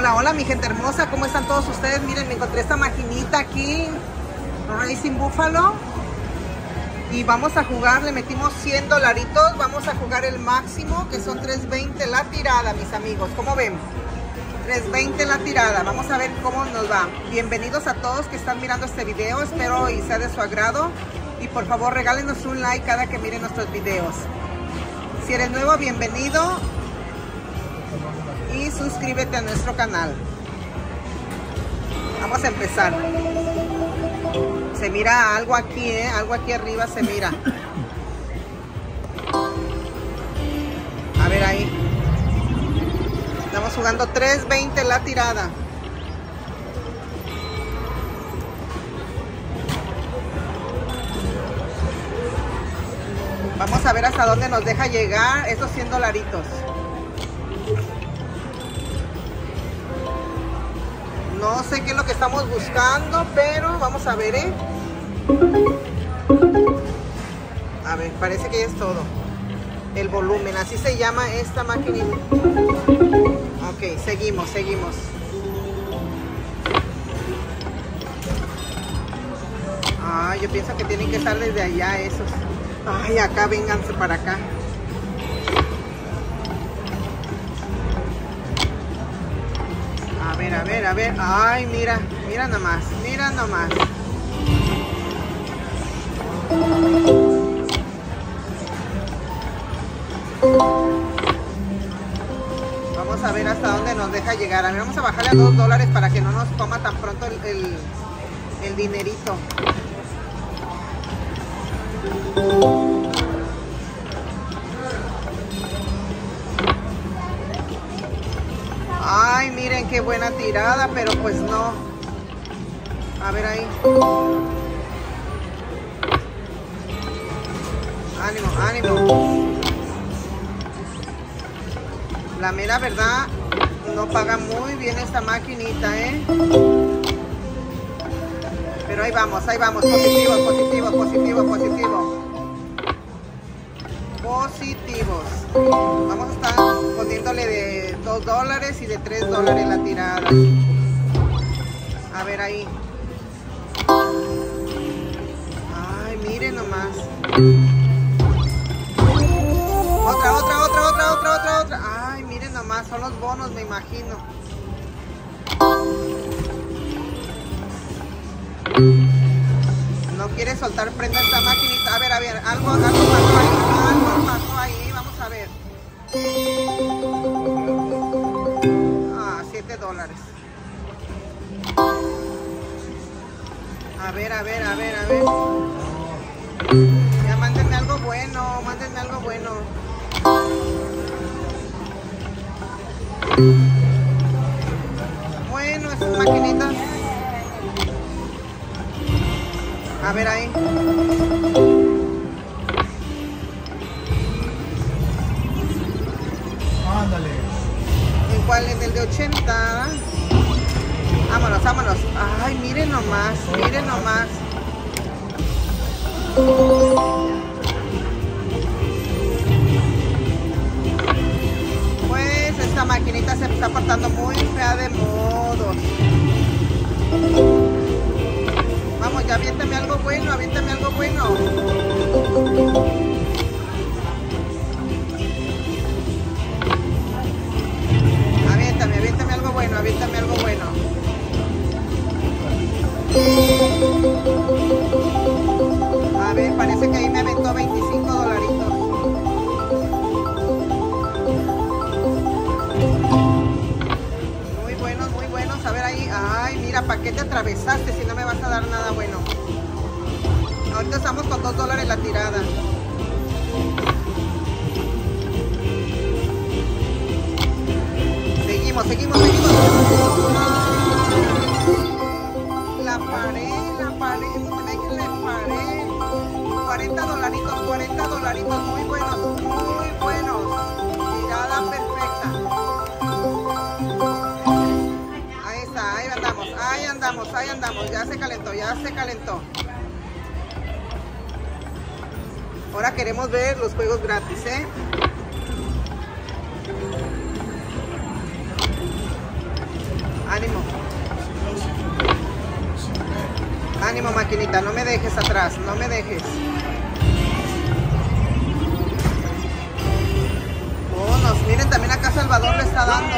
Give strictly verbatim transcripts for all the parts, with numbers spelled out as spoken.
Hola, hola mi gente hermosa, ¿cómo están todos ustedes? Miren, me encontré esta maquinita aquí, Racing Buffalo, y vamos a jugar, le metimos cien dolaritos, vamos a jugar el máximo, que son tres veinte la tirada, mis amigos, ¿cómo ven? tres veinte la tirada, vamos a ver cómo nos va. Bienvenidos a todos que están mirando este video, espero y sea de su agrado, y por favor regálenos un like cada que miren nuestros videos. Si eres nuevo, bienvenido. Y suscríbete a nuestro canal. Vamos a empezar. Se mira algo aquí, ¿eh? Algo aquí arriba se mira. A ver ahí. Estamos jugando tres veinte la tirada. Vamos a ver hasta dónde nos deja llegar esos cien dolaritos. No sé qué es lo que estamos buscando, pero vamos a ver, ¿eh? A ver, parece que ya es todo. El volumen, así se llama esta maquinita. Ok, seguimos, seguimos. Ah, yo pienso que tienen que estar desde allá esos. Ay, acá, vénganse para acá. A ver, a ver, a ver. Ay, mira, mira nomás, mira nomás. Vamos a ver hasta dónde nos deja llegar. A ver, vamos a bajarle a dos dólares para que no nos coma tan pronto el, el, el dinerito. Ay, miren qué buena tirada, pero pues no. A ver ahí. Ánimo, ánimo. La mera verdad, no paga muy bien esta maquinita, ¿eh? Pero ahí vamos, ahí vamos. Positivo, positivo, positivo, positivo. Positivos. Vamos a estar poniéndole de dos dólares y de tres dólares la tirada. A ver ahí. Ay, miren nomás. Otra, otra, otra, otra, otra, otra, otra. Ay, miren nomás, son los bonos, me imagino. No quiere soltar prenda esta maquinita. A ver, a ver, algo, algo pasó ahí, algo pasó ahí, vamos a ver. Ah, siete dólares. A ver, a ver, a ver, a ver. Ya mándenme algo bueno, mándenme algo bueno. Bueno, esas maquinitas. A ver ahí. Ándale. ¿En cuál? En el de ochenta. Vámonos, vámonos. Ay, miren nomás, miren nomás. Pues esta maquinita se está portando muy fea de modos. Vamos, ya aviéntame algo bueno, aviéntame algo bueno. Aviéntame, aviéntame algo bueno, aviéntame algo bueno. A ver, parece que ahí me aventó veinticinco dolaritos. Muy buenos, muy buenos. A ver ahí. Ay, mira, ¿para qué te atravesaste si no me vas a dar nada bueno? Ahorita estamos con dos dólares la tirada. Seguimos, seguimos, seguimos. La paré, la paré, no me que le paré. cuarenta dolaritos, cuarenta dolaritos, muy buenos, muy buenos. Tirada perfecta. Ahí está, ahí andamos, ahí andamos, ahí andamos. Ya se calentó, ya se calentó. Ahora queremos ver los juegos gratis, ¿eh? Ánimo, maquinita, no me dejes atrás, no me dejes. Bonos, miren, también acá Salvador le está dando.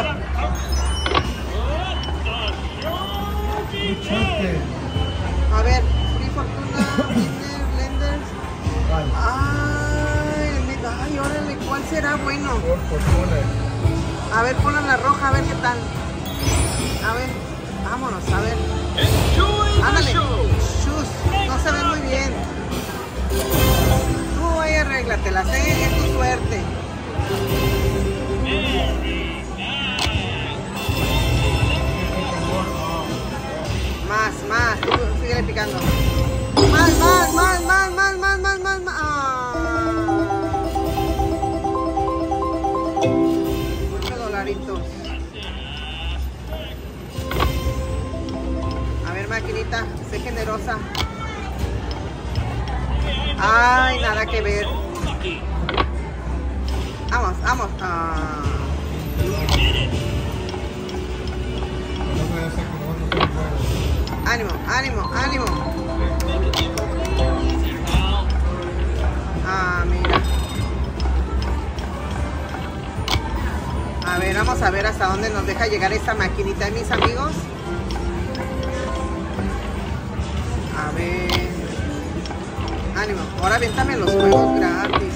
A ver, Free Fortuna, Blender, Blenders. Ay, ay, órale, ¿cuál será bueno? A ver, ponla la roja, a ver qué tal. A ver, vámonos, a ver. Ándale, chus, no se ve muy bien. Tú ahí arréglatelas, ¿eh? Es tu suerte. Más, más, tú síguele picando. Más, más, más, más, más, más, más, más, más. Ah. ocho dolaritos. A ver, maquinita, sé generosa. Ay, nada que ver. Vamos, vamos. Ah. Ánimo, ánimo, ánimo. Ah, mira. A ver, vamos a ver hasta dónde nos deja llegar esta maquinita, mis amigos. A ver. Ánimo. Ahora aviéntame los juegos gratis.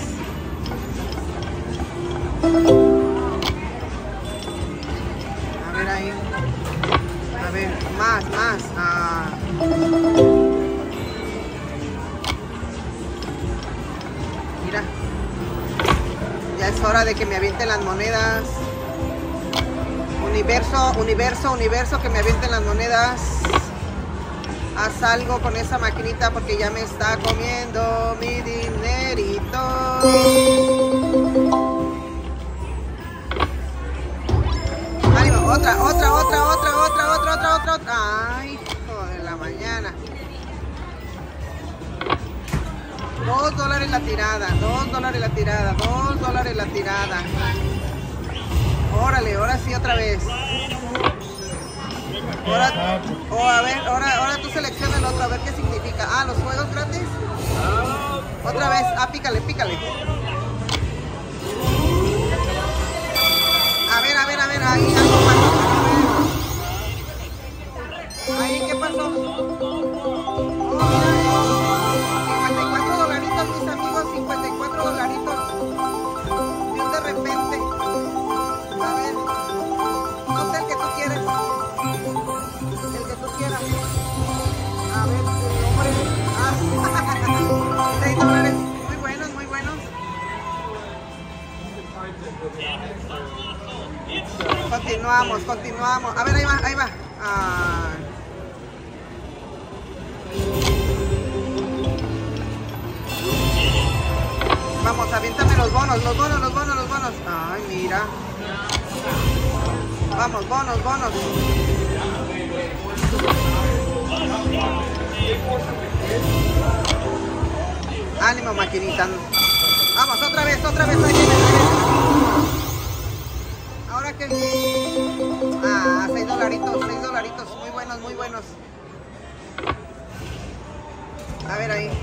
A ver ahí. A ver, más, más. Ah. Mira. Ya es hora de que me avienten las monedas. Universo, universo, universo, que me avienten las monedas. Haz algo con esa maquinita porque ya me está comiendo mi dinerito. Ánimo, otra, otra, otra, otra, otra, otra, otra, otra, otra. Ay, hijo de la mañana. Dos dólares la tirada, dos dólares la tirada, dos dólares la tirada. Órale, ahora sí otra vez. Ahora, oh, a ver, ahora, ahora tú selecciona el otro, a ver qué significa. Ah, los juegos gratis. Otra vez, ah, pícale, pícale. A ver, a ver, a ver, ahí algo pasó. Ahí, ¿qué pasó? Oh, cincuenta y cuatro dolaritos, mis amigos, cincuenta y cuatro dolaritos. Dios, de repente. A ver, no sé el que tú quieres. El que tú quieras. A ver, el nombre. Ah, seis dólares. Muy buenos, muy buenos. Continuamos, continuamos. A ver, ahí va, ahí va. Ah. Vamos, aviéntame los bonos, los bonos, los bonos, los bonos. Ay, mira. Vamos, bonos, bonos. Ánimo, maquinita. Vamos, otra vez, otra vez. Ahí viene, ahí viene. Ahora que... Ah, seis dolaritos, seis dolaritos. Muy buenos, muy buenos. A ver ahí.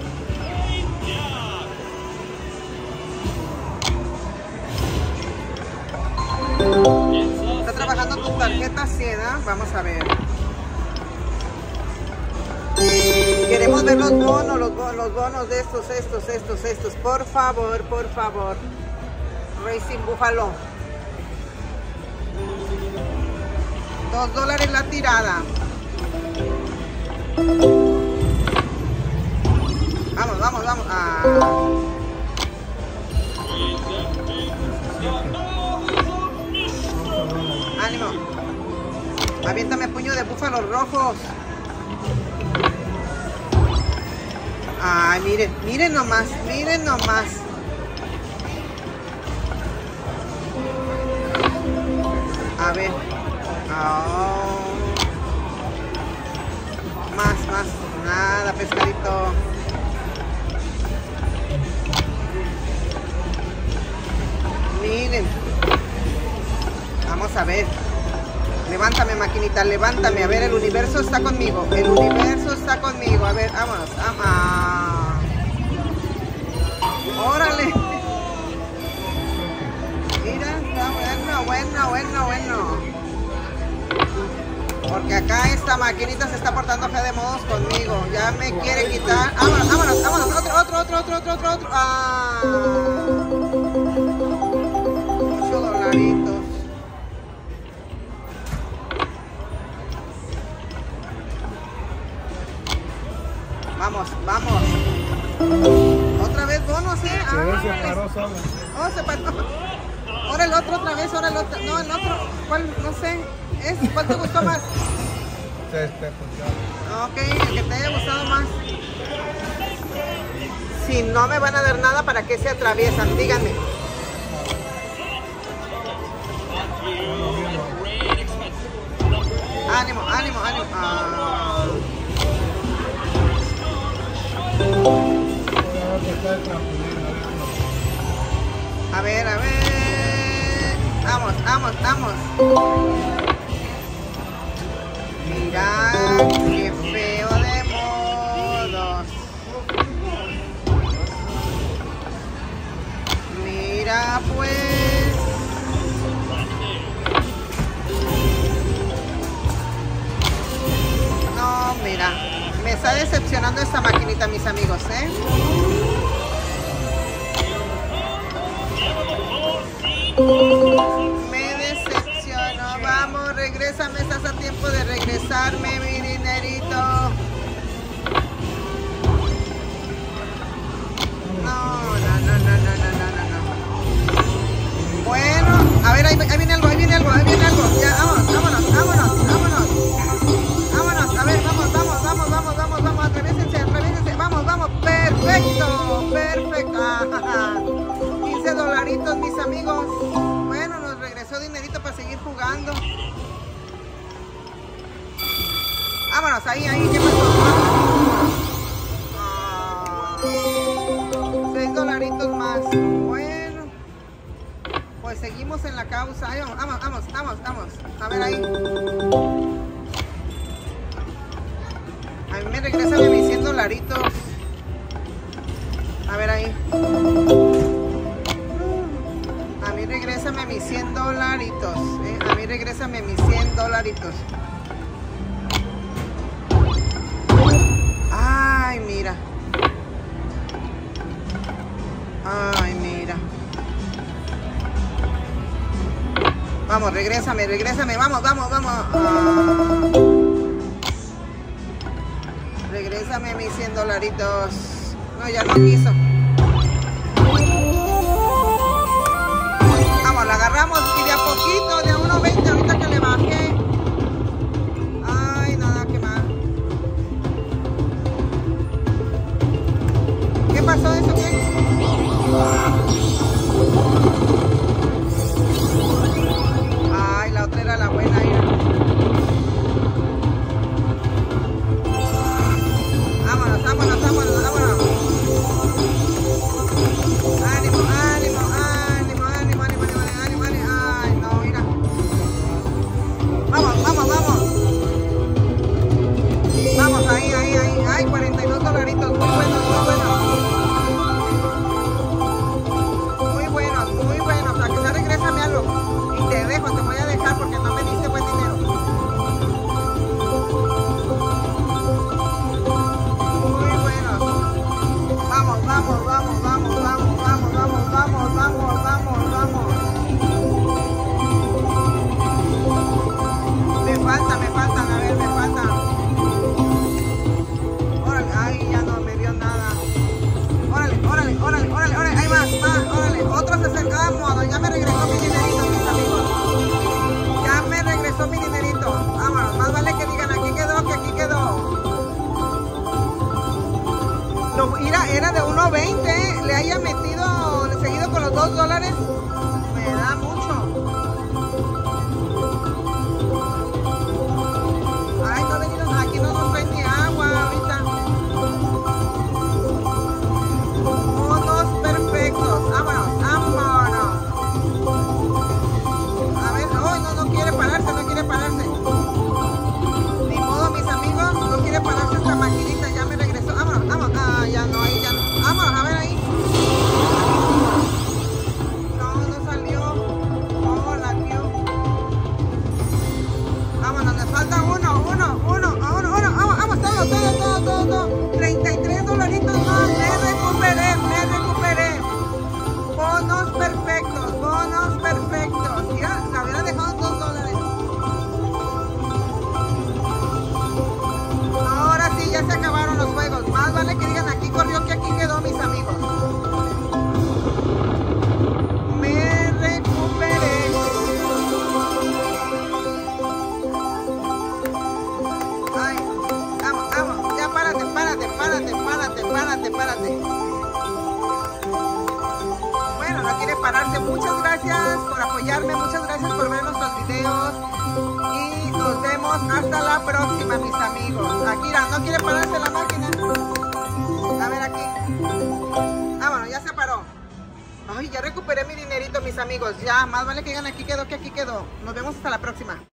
Está trabajando tu tarjeta Siena. Vamos a ver. Queremos ver los bonos, los bonos, los bonos de estos, estos, estos, estos. Por favor, por favor. Racing Buffalo. Dos dólares la tirada. Vamos, vamos, vamos. Ah. Ánimo. Aviéntame puño de búfalos rojos. Ay, miren, miren nomás, miren nomás. A ver. Oh. Más, más. Nada, pescadito. Miren. Vamos a ver. Levántame, maquinita, levántame. A ver, el universo está conmigo. El universo está conmigo. A ver, vámonos. ¡Ah! ¡Órale! Mira, está bueno, bueno, bueno, bueno. Porque acá esta maquinita se está portando fe de modos conmigo. Ya me quiere quitar. ¡Vámonos, vámonos, vámonos! Otro, otro, otro, otro, otro, otro, otro. ¡Ah! Ocho dolaritos. Vamos, vamos. Otra vez bonos, ¿eh? Ah, se paró solo. Oh, se paró. Ahora el otro otra vez, ahora el otro. No, el otro. ¿Cuál? No sé. ¿Es? ¿Cuál te gustó más? Este, ok, el que te haya gustado más. Si no me van a dar nada, ¿para qué se atraviesan? Díganme. Ánimo, ánimo, ánimo. Ah. A ver, a ver. Vamos, vamos, vamos. Mira, qué feo de modos. Mira, pues. No, mira. Me está decepcionando esta maquinita, mis amigos, ¿eh? Me decepcionó. Vamos, regrésame. Estás a tiempo de regresarme mi dinerito. No, no, no, no, no, no, no, no. Bueno, a ver, ahí, ahí viene algo, ahí viene algo, ahí viene algo. Ya, vamos, vámonos, vámonos, vámonos. Vámonos, a ver, vamos, vamos, vamos, vamos, vamos, vamos, atrevésense, atrevésense. Vamos, vamos, perfecto, perfecto. Ah, quince dolaritos, mis amigos. Bueno, nos regresó dinerito para seguir jugando. Vámonos, ahí, ahí, ¿qué pasó? Ah, seis dolaritos más. Bueno, pues seguimos en la causa. Ahí vamos, vamos, vamos, vamos, vamos. A ver ahí. A mí me regresan mis cien dolaritos. A ver ahí. A mí regrésame mis cien dolaritos. ¿eh? A mí regrésame mis cien dolaritos. Ay, mira. Ay, mira. Vamos, regrésame, regrésame. Vamos, vamos, vamos. Ah. Regrésame mis cien dolaritos. No, ya no quiso. Vamos, la agarramos y de a poquito, de a uno veinte, ahorita que le bajé. Ay, nada, qué mal. ¿Qué pasó eso? ¿Qué? Ay, la otra era la buena, mira. Vámonos, vámonos, vámonos, vámonos. Ánimo, ánimo, ánimo, ánimo, ánimo, ánimo, ánimo, ánimo. Ay, no, mira. Vámonos, nos falta uno, uno, uno, uno, uno. Vamos, vamos, todo, todo, todo, todo, todo. treinta y tres dolaritos más. Me recuperé, me recuperé. Bonos perfectos, bonos perfectos. Mira, me hubieran dejado dos dólares. Ahora sí, ya se acabaron los juegos. Más vale que digan aquí corrió que aquí quedó, mis amigos. Me recuperé. Ay, vamos, vamos. Ya párate, párate, párate, párate, párate, párate. Bueno, no quiere pararse. Muchas gracias por apoyarme. Muchas gracias por ver nuestros videos. Y nos vemos hasta la próxima, mis amigos. Akira, ¿no quiere pararse la máquina? A ver aquí. Ah, bueno, ya se paró. Ay, ya recuperé mi dinerito, mis amigos. Ya, más vale que digan aquí quedó, que aquí quedó. Nos vemos hasta la próxima.